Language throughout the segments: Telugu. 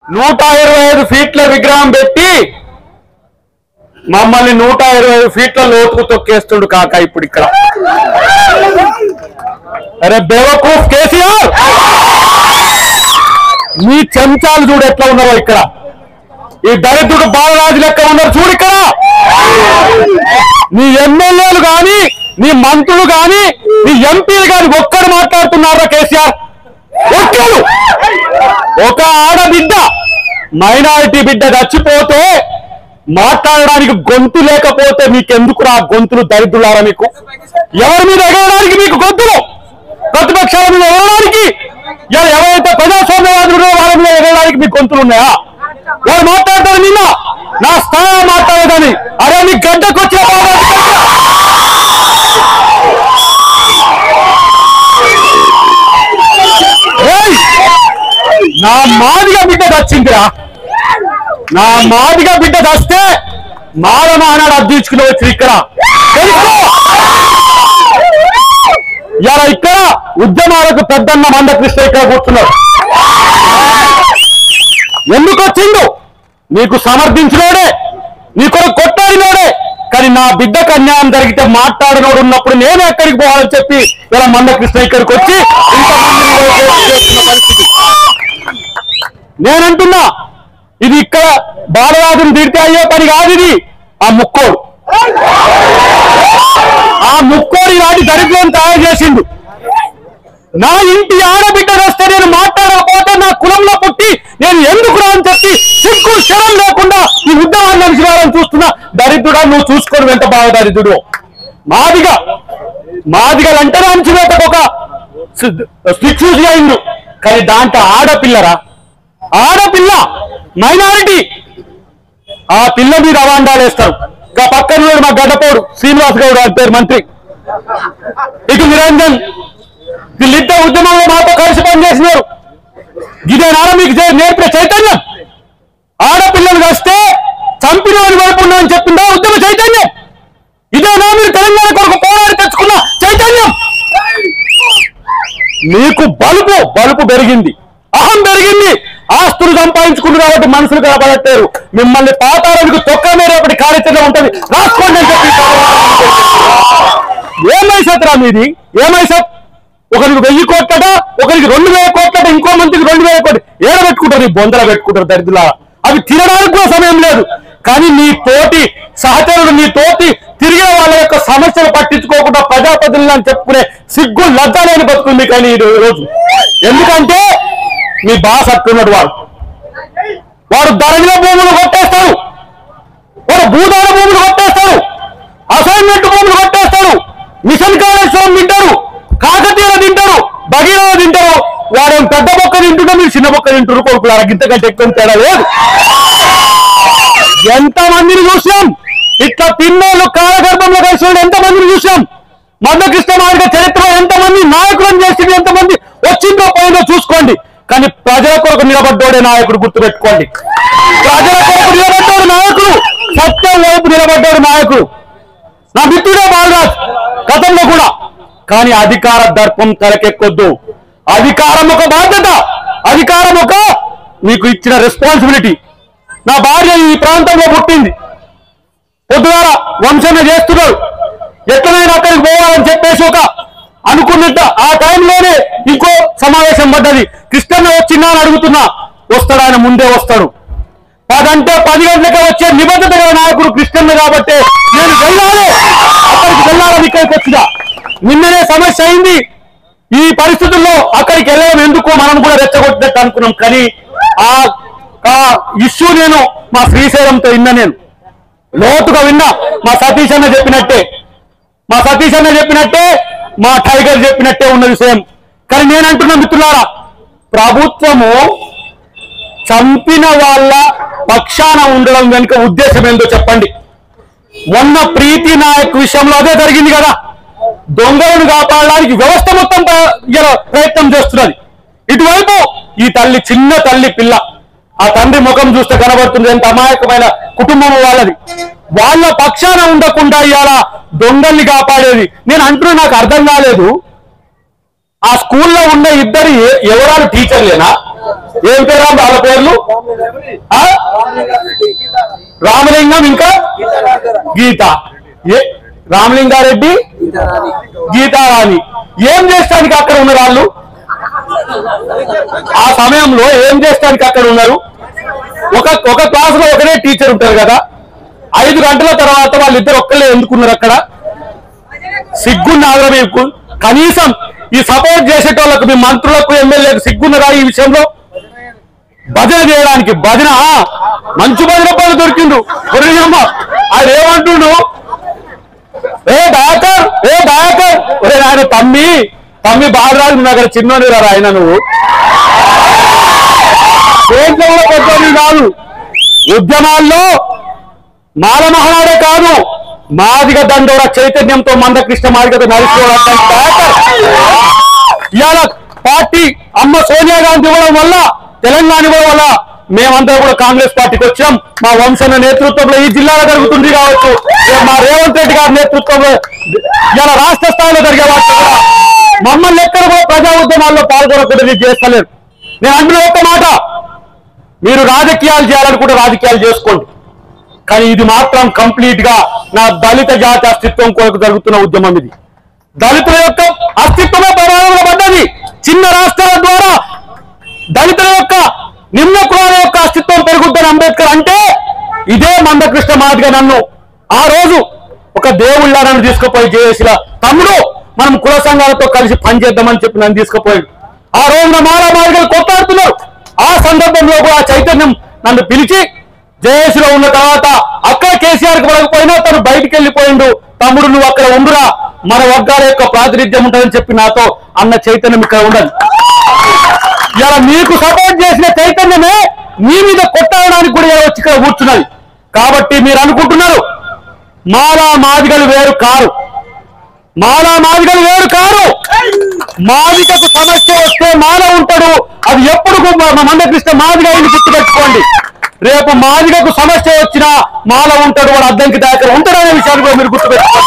125 ఫీట్ల విగ్రహం పెట్టి మమ్మల్ని 125 ఫీట్ల లోతుకు తొక్కేస్తుడు కాక ఇప్పుడు ఇక్కడ. అరే బేవకూఫ్ కేసీఆర్, మీ చెంచాలు చూడు ఎట్లా ఉన్నారో ఇక్కడ. ఈ దరిద్రుడు బాలరాజు లెక్క ఉన్నారు చూడు ఇక్కడ. నీ ఎమ్మెల్యేలు గాని, నీ మంత్రులు గాని, నీ ఎంపీలు గాని ఒక్కడు మాట్లాడుతున్నారా కేసీఆర్? ఒక్కడు. ఒక ఆడబిడ్డ, మైనారిటీ బిడ్డ చచ్చిపోతే మాట్లాడడానికి గొంతు లేకపోతే మీకెందుకురా గొంతులు? దరిద్రులారా మీకు? ఎవరి మీద ఎగరడానికి మీకు గొంతులు? ప్రతిపక్షాల మీద ఎగరడానికి? ఎవరైతే ప్రజాస్వామ్యవాదులు వాళ్ళ మీద ఎగరడానికి మీకు గొంతులు ఉన్నాయా? వారు మాట్లాడతారు నిన్న నా స్థాయి మాట్లాడదని. అరే నీ గడ్డకు వచ్చిన నా మాదిగా బిడ్డ దచ్చిందిరా. నా మాదిగా బిడ్డ దస్తే మానాడు అద్దీచుకుని వచ్చి ఇక్కడ ఇలా ఇక్కడ ఉద్యమాలకు పెద్దన్న మందకృష్ణ ఇక్కడ కూర్చున్నారు. ఎందుకు వచ్చిండు? నీకు సమర్థించినోడే, నీకు కొట్టాడినోడే. కానీ నా బిడ్డకు అన్యాయం జరిగితే మాట్లాడినోడు ఉన్నప్పుడు నేను ఎక్కడికి పోవాలని చెప్పి ఇలా మందకృష్ణ ఇక్కడికి వచ్చి పరిస్థితి. నేనంటున్నా ఇది ఇక్కడ బాలరాజును తిడితే అయ్యే పని కాదు. ఇది ఆ ముక్కోడు ఇలాంటి దరిద్రం తయారు చేసిండు. నా ఇంటి ఆడబిడ్డ వస్తే నేను మాట్లాడకపోతే నా కులంలో పుట్టి నేను ఎందుకు రా అని చెప్పి సిగ్గు శరం లేకుండా ఈ ఉద్యమాన్ని అణిచివేయాలని చూస్తున్నా. దరిద్రుడా నువ్వు చూసుకొని వెంట బాగా దరిద్రుడు. మాదిగలంటే అణిచివేతకు ఒక స్విచ్ అయిండు. కానీ దాంట్లో ఆడపిల్లరా, ఆడపిల్ల మైనారిటీ, ఆ పిల్ల మీద అవాండాలు వేస్తారు. ఇంకా పక్కన మా గడ్డపోడు శ్రీనివాస్ గౌడ్ అని పేరు మంత్రి, ఇటు నిరంజన్, వీళ్ళిద్దరు ఉద్యమంలో మాతో కలిసి పనిచేసినారు. ఇదేనా మీకు నేర్పిన చైతన్యం? ఆడపిల్లలు వస్తే చంపిన వారి వైపు ఉన్నా అని చెప్పిందా ఉద్యమ చైతన్యం? ఇదేనా మీరు తెలంగాణ కొరకు పోరాడి తెచ్చుకున్న చైతన్యం? మీకు బలుపు పెరిగింది, అహం పెరిగింది, ఆస్తులు సంపాదించుకుంది కాబట్టి మనుషులు కాపాడట్టారు. మిమ్మల్ని పాతాలకు తొక్క మేరేపటి కార్యాచరణ ఉంటుంది, రాసుకోండి అని చెప్పి. ఏమైసత్రా మీది? ఏమైసత్? ఒకరికి 1000 కోట్లట, ఒకరికి 2000 కోట్లట, ఇంకో మంత్రికి 2000 కోట్లు ఏడబెట్టుకుంటారు. ఈ బొందల పెట్టుకుంటారు దరిద్రులా. అవి తినడానికి కూడా సమయం లేదు. కానీ నీ తోటి సహచరులు, నీ తోటి తిరిగే వాళ్ళ యొక్క సమస్యలు పట్టించుకోకుండా ప్రజాప్రతినిధులు అని చెప్పుకునే సిగ్గు లజ్జ లేని బతుకుంది. కానీ ఈ రోజు ఎందుకంటే మీ బాస్ అట్టున్నాడు. వాడు ధరణిల భూములు కొట్టేస్తాడు, వాడు భూదాన భూములు కొట్టేస్తాడు, అసైన్మెంట్ భూములు కొట్టేస్తాడు, మిషన్ కాళేశ్వరం తింటారు, కాకతీయ తింటారు, భగీరథ తింటారు. వాడేం పెద్ద మొక్క తింటుంటే మీరు చిన్న మొక్క తింటారు. కొడుకులారా గింతకంటే ఎక్కువ తేడా లేదు. ఎంతమందిని చూసాం ఇట్లా తిన్నోళ్ళు కాలగర్భంలో కలిసి ఎంతమందిని చూసాం. మందకృష్ణ మాదిగ చరిత్రలో ఎంతమంది నాయకులను చేసి ఎంతమంది వచ్చిందో పోయిందో చూసుకోండి. కానీ ప్రజల కొరకు నిలబడ్డోడే నాయకుడు, గుర్తుపెట్టుకోండి. ప్రజల కొరకు నిలబడ్డోడు నాయకుడు, సత్యం వైపు నిలబడ్డోడు నాయకుడు. నా మిత్రుడే బాలరాజ్ గతంలో కూడా. కానీ అధికార దర్పం తలకెక్కొద్దు. అధికారం ఒక బాధ్యత, అధికారం ఒక మీకు ఇచ్చిన రెస్పాన్సిబిలిటీ. నా భార్య ఈ ప్రాంతంలో పుట్టింది, పొద్దుగాల వంశమే చేస్తున్నాడు, ఎట్లనైనా అక్కడికి పోవాలని చెప్పేసి ఒక అనుకున్నట్టు ఆ టైంలోనే ఇంకో సమావేశం పడ్డది. కృష్ణన్న వచ్చిందా అని అడుగుతున్నా, వస్తాడు, ఆయన ముందే వస్తాడు. 10 అంటే 10 గంటలకే వచ్చే నిబద్ధత నాయకుడు కృష్ణన్న కాబట్టి నేను వెళ్ళాలి, అక్కడికి వెళ్ళాలని ఇక్కడికి వచ్చినా. నిన్ననే సమస్య అయింది. ఈ పరిస్థితుల్లో అక్కడికి వెళ్ళడం ఎందుకు, మనం కూడా రెచ్చగొట్టినట్టు అనుకున్నాం. కానీ ఆ ఇష్యూ నేను మా శ్రీశైలంతో విన్నా, నేను లోతుగా విన్నా. మా సతీష్ అన్న చెప్పినట్టే మా టైగర్ చెప్పినట్టే ఉన్న విషయం. కానీ నేను అంటున్నా మిత్రులారా, ప్రభుత్వము చంపిన వాళ్ళ పక్షాన ఉండడం వెనుక ఉద్దేశం ఏందో చెప్పండి. మొన్న ప్రీతి నాయక్ విషయంలో అదే జరిగింది కదా. దొంగలను కాపాడడానికి వ్యవస్థ మొత్తం ప్రయత్నం చేస్తున్నది. ఇటువైపు ఈ తల్లి, చిన్న తల్లి పిల్ల, ఆ తండ్రి ముఖం చూస్తే కనబడుతుంది ఎంత అమాయకమైన కుటుంబం వాళ్ళది. వాళ్ళ పక్షాన ఉండకుండా ఇవాళ దొంగల్ని కాపాడేది. నేను అంటున్నా, నాకు అర్థం కాలేదు. ఆ స్కూల్లో ఉన్న ఇద్దరు ఎవరాలు టీచర్లేనా? ఏం పేరు వాళ్ళ పేర్లు? రామలింగం ఇంకా గీత. రామలింగారెడ్డి, గీతారాణి. ఏం చేస్తానికి అక్కడ ఉన్నారు వాళ్ళు? ఆ సమయంలో ఏం చేస్తానికి అక్కడ ఉన్నారు? ఒక క్లాసులో ఒకరే టీచర్ ఉంటారు కదా. 5 గంటల తర్వాత వాళ్ళిద్దరు ఒక్కళ్ళే ఎందుకున్నారు అక్కడ? సిగ్గున్నారా మీకు? కనీసం ఈ సపోర్ట్ చేసేటోళ్ళకు, మీ మంత్రులకు, ఎమ్మెల్యేలకు సిగ్గున్నరా ఈ విషయంలో? భజన చేయడానికి భజన మంచి భజన పనులు దొరికిండు. ఆయన ఏమంటుండు? ఏ దయాకర్ ఆయన తమ్మి బాలరాజు అక్కడ చిన్నోని రా ఆయన. నువ్వు దేంట్లో కూడా పెద్దోని కాదు. ఉద్యమాల్లో మాల మహానాడే కాదు, మాదిగ దండోర చైతన్యంతో మందకృష్ణ మాదిగతో నడుచుకోవడం ఇవాళ పార్టీ అమ్మ సోనియా గాంధీ ఇవ్వడం వల్ల, తెలంగాణ ఇవ్వడం వల్ల మేమంతా కూడా కాంగ్రెస్ పార్టీకి వచ్చాం. మా వంశన నేతృత్వంలో ఈ జిల్లాలో జరుగుతుంది కావచ్చు, మా రేవంత్ రెడ్డి గారి నేతృత్వంలో ఇలా రాష్ట్ర స్థాయిలో జరిగే వాటి మమ్మల్ని ఎక్కడ కూడా ప్రజా ఉద్యమాల్లో పాల్గొనకూడదు చేస్తలేరు. నేను అంటున్న ఒక్క మాట, మీరు రాజకీయాలు చేయాలనుకుంటే రాజకీయాలు చేసుకోండి, కానీ ఇది మాత్రం కంప్లీట్ గా నా దళిత జాతి అస్తిత్వం కొరకు జరుగుతున్న ఉద్యమం. ఇది దళితుల యొక్క అస్తిత్వమే ప్రమాదంలో పడ్డది. చిన్న రాష్ట్రాల ద్వారా దళితుల యొక్క, నిమ్న కులాల యొక్క అస్తిత్వం పెరుగుద్దని అంబేద్కర్ అంటే, ఇదే మందకృష్ణ మాదిగ నన్ను ఆ రోజు ఒక దేవుళ్ళ నన్ను తీసుకుపోయి చేసిన తమ్ముడు, మనం కుల సంఘాలతో కలిసి పనిచేద్దామని చెప్పి నన్ను తీసుకుపోయాడు. ఆ రోజున మాలా మాదిగలు కొట్లాడుతున్నారు. ఆ సందర్భంలో కూడా చైతన్యం నన్ను పిలిచి, జేఏసీలో ఉన్న తర్వాత అక్కడ కేసీఆర్కి పడకపోయినా తను బయటికి వెళ్ళిపోయిండు, తమ్ముడు నువ్వు అక్కడ ఉండురా, మన వర్గాల యొక్క ప్రాతినిధ్యం ఉంటుందని చెప్పి నాతో అన్న చైతన్యం ఇక్కడ ఉండదు. ఇలా మీకు సపోర్ట్ చేసిన చైతన్యమే మీ మీద కొట్టడానికి కూడా వచ్చి ఇక్కడ కూర్చున్నది. కాబట్టి మీరు అనుకుంటున్నారు మాలా మాదిగలు వేరు కారు, మాదిగకు సమస్య వస్తే మాల ఉంటాడు. అది ఎప్పుడు మందకృష్ణ మాదిగ అయింది గుర్తుపెట్టుకోండి. రేపు మాదిగకు సమస్య వచ్చినా మాల ఉంటాడు, వాడు అద్దంకి దాకా ఉంటాడు అనే విషయాన్ని కూడా మీరు గుర్తుపెట్టుకోండి.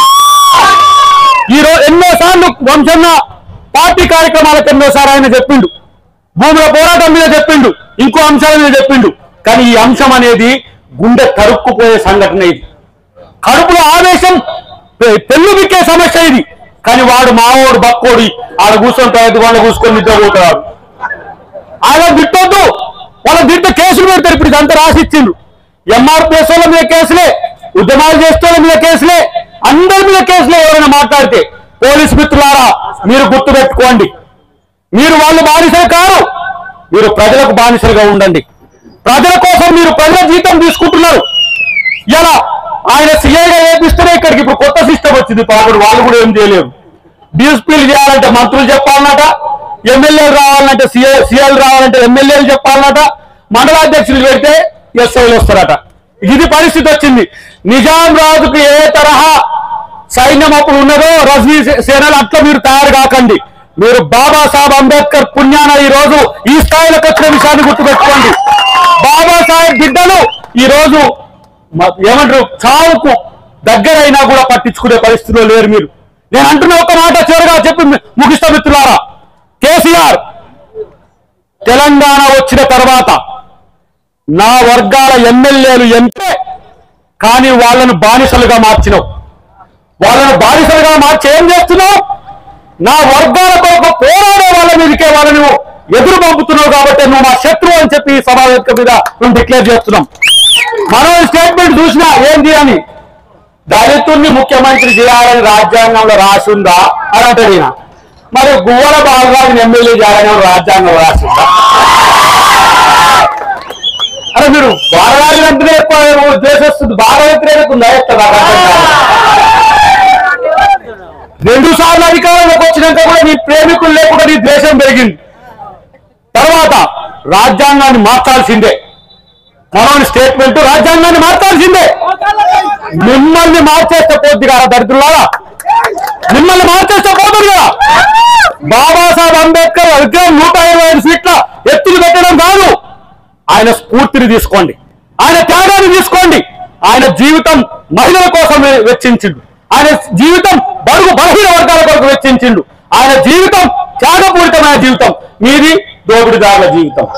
ఈరోజు ఎన్నోసార్లు వంశన్న పార్టీ కార్యక్రమాలకు ఎన్నోసార్లు ఆయన చెప్పిండు, భూముల పోరాటం మీద చెప్పిండు, ఇంకో అంశాల మీద చెప్పిండు. కానీ ఈ అంశం అనేది గుండె తరుక్కుపోయే సంఘటన. ఇది కడుపులో ఆవేశం పెళ్ళు బిక్కే సమస్య ఇది. కానీ వాడు మావోడు బక్కోడి ఆడ కూర్చొని వాళ్ళు కూర్చొని నిద్రపోతాడు. ఆయన తిట్టొద్దు, వాళ్ళ తిట్ట కేసులు పెడతారు. ఇప్పుడు ఇదంతా రాసిచ్చిండు. ఎంఆర్పిఎస్ వాళ్ళ మీద కేసులే, ఉద్యమాలు చేసే మీద కేసులే, అందరి మీద కేసులే. ఎవరైనా మాట్లాడితే పోలీసు మిత్రులారా మీరు గుర్తుపెట్టుకోండి, మీరు వాళ్ళు బానిసలు కారు, మీరు ప్రజలకు బానిసలుగా ఉండండి. ప్రజల కోసం మీరు ప్రజల జీతం తీసుకుంటున్నారు. ఇలా ఆయన సీఐగా వేపిస్తేనే ఇక్కడికి ఇప్పుడు కొత్త సిస్టమ్ వచ్చింది. పాపడు వాళ్ళు కూడా ఏం చేయలేరు. డిఎస్పీలు చేయాలంటే మంత్రులు చెప్పాలన్నట, ఎమ్మెల్యేలు రావాలంటే సీఎల్ రావాలంటే ఎమ్మెల్యేలు చెప్పాలన్నట, మండలాధ్యక్షులు పెడితే ఎస్ఐలు వస్తారట. ఇది పరిస్థితి వచ్చింది. నిజాం రాజుకు ఏ తరహా సైన్యం అప్పుడు ఉన్నదో రజనీ సేనలు అట్లా మీరు తయారు కాకండి. మీరు బాబాసాహెబ్ అంబేద్కర్ పుణ్యాన ఈ రోజు ఈ స్థాయిలోకి వచ్చిన విషయాన్ని గుర్తుపెట్టుకోండి. బాబాసాహెబ్ బిడ్డలు ఈ రోజు ఏమంటారు చావుకు దగ్గరైనా కూడా పట్టించుకునే పరిస్థితిలో లేరు మీరు. నేను అంటున్న ఒక మాట చివరిగా చెప్పి ముగిస్తా మిత్రులారా, కేసీఆర్ తెలంగాణ వచ్చిన తర్వాత నా వర్గాల ఎమ్మెల్యేలు ఎంతే, కానీ వాళ్ళను బానిసలుగా మార్చినావు. వాళ్ళను బానిసలుగా మార్చి ఏం చేస్తున్నావు? నా వర్గాల కొరకు పోరాడే వాళ్ళ మీదకే వాళ్ళను ఎదురు పంపుతున్నావు. కాబట్టి నువ్వు మా శత్రువు అని చెప్పి ఈ సమావేశం మీద మేము డిక్లేర్ చేస్తున్నాం. మనం స్టేట్మెంట్ చూసినా ఏంటి అని, దళితుల్ని ముఖ్యమంత్రి చేయాలని రాజ్యాంగంలో రాసి ఉందా అని అంటాడు ఈయన. మరి గువ్వల బాలరాజుని ఎమ్మెల్యే చేయాలని రాజ్యాంగంలో రాసిందా? అరే మీరు బాలరాజు అంటేనే ఎక్కువ ద్వేషిస్తుంది, బాల వ్యతిరేకత ఉందా? 2 సార్లు అధికారంలోకి వచ్చినాక కూడా నీ ప్రేమికులు లేకుండా నీ ద్వేషం పెరిగింది. తర్వాత రాజ్యాంగాన్ని మార్చాల్సిందే. మనం స్టేట్మెంట్ రాజ్యాంగాన్ని మార్చాల్సిందే. మిమ్మల్ని మార్చేస్తే పోద్ది కదా దరిద్రులారా, మిమ్మల్ని మార్చేస్తే పోతుంది కదా. బాబాసాహెబ్ అంబేద్కర్ విగ్రహం 125 ఫీట్ల ఎత్తులు పెట్టడం కాదు, ఆయన స్ఫూర్తిని తీసుకోండి, ఆయన త్యాగాన్ని తీసుకోండి. ఆయన జీవితం మహిళల కోసం వెచ్చించిండు, ఆయన జీవితం బడుగు బలహీన వర్గాల కొరకు వెచ్చించిండు, ఆయన జీవితం త్యాగపూరితమైన జీవితం మీది, దోపిడిదారుల జీవితం.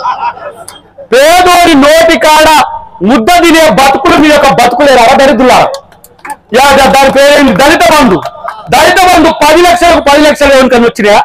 పేదోడి నోటి కాడ ముద్ద తినే బతుకులు మీ యొక్క బతుకులేరా దరిద్రులారా? దాని పేరేంటి? దళిత బంధు. దళిత బంధు 10 లక్షలకు 10 లక్షల ఎవరికని వచ్చినాయా?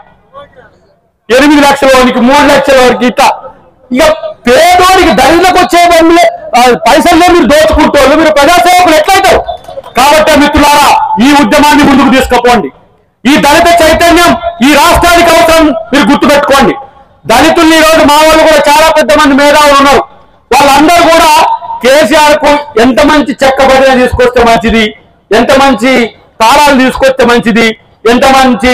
8 లక్షల వారికి, 3 లక్షల వారికి. ఇక పేదోడికి దళితులకు వచ్చే బంధులే పైసల్లో మీరు దోచుకుంటారు, మీరు ప్రజాసేవకులు ఎట్లయితారు? కాబట్టి మిత్రులారా, ఈ ఉద్యమాన్ని ముందుకు తీసుకుపోండి. ఈ దళిత చైతన్యం ఈ రాష్ట్రానికి అవసరం, మీరు గుర్తుపెట్టుకోండి. దళితుల్ని ఈరోజు మా వాళ్ళు కూడా చాలా పెద్ద మంది మేధావులు ఉన్నారు. వాళ్ళందరూ కూడా కేసీఆర్ కు ఎంత మంచి చెక్క బదిలీ తీసుకొస్తే మంచిది, ఎంత మంచి తాళాలు తీసుకొస్తే మంచిది, ఎంత మంచి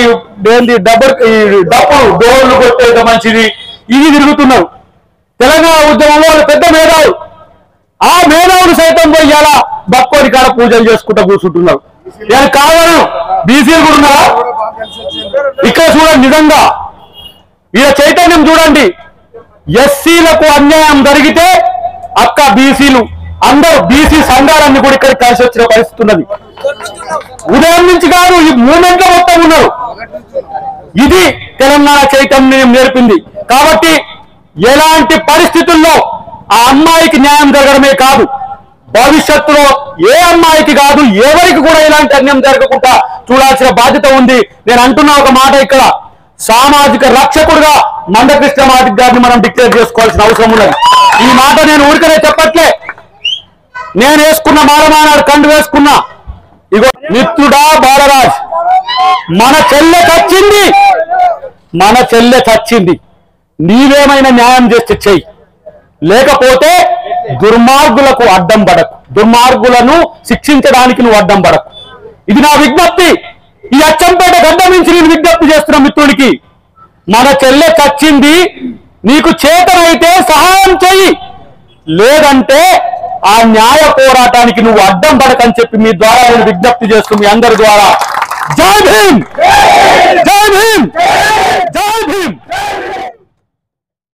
డబ్బులు డోర్లు కొట్టేది మంచిది, ఇది తిరుగుతున్నారు. తెలంగాణ ఉద్యమంలో వాళ్ళు పెద్ద మేధావులు. ఆ మేధావులు సైతం పోయి ఇలా బక్కోడి కాడ పూజలు చేసుకుంటూ కూర్చుంటున్నారు. నేను కావాలను బీసీలు కూడా ఉన్నారా? ఇక్కడ చూడండి, నిజంగా ఈ చైతన్యం చూడండి. ఎస్సీలకు అన్యాయం జరిగితే అక్క బీసీలు అందరూ బీసీ సంఘాలన్నీ కూడా ఇక్కడికి కలిసి వచ్చిన పరిస్థితి ఉన్నది. ఉదయం నుంచి కాదు, ఈ మూమెంట్ లో మొత్తం ఉన్నారు. ఇది తెలంగాణ చైతన్యం నేర్పింది. కాబట్టి ఎలాంటి పరిస్థితుల్లో ఆ అమ్మాయికి న్యాయం జరగడమే కాదు, భవిష్యత్తులో ఏ అమ్మాయికి కాదు ఎవరికి కూడా ఇలాంటి అన్యాయం జరగకుండా చూడాల్సిన బాధ్యత ఉంది. నేను అంటున్న ఒక మాట, ఇక్కడ సామాజిక రక్షకుడుగా మందకృష్ణ మాదిక్ గారిని మనం డిక్లేర్ చేసుకోవాల్సిన అవసరం ఉన్నది. ఈ మాట నేను ఊరికనే చెప్పట్లే, నేను వేసుకున్న మాలమానాడు కండు వేసుకున్నా. ఇగో మిత్రుడా బాలరాజ్, మన చెల్లె చచ్చింది, మన చెల్లె చచ్చింది. నీవేమైనా న్యాయం చేస్తే చెయ్యి, లేకపోతే దుర్మార్గులకు అడ్డం పడకు, దుర్మార్గులను శిక్షించడానికి నువ్వు అడ్డం పడకు. ఇది నా విజ్ఞప్తి. ఈ అచ్చంపేట గడ్డ నుంచి నేను విజ్ఞప్తి చేస్తున్న మిత్రుడికి, మన చెల్లె చచ్చింది, నీకు చేతనైతే సహాయం చెయ్యి, లేదంటే ఆ న్యాయ పోరాటానికి నువ్వు అడ్డం పడకని చెప్పి మీ ద్వారా నేను విజ్ఞప్తి చేస్తూ మీ అందరి ద్వారా జై భీమ్, జై భీమ్.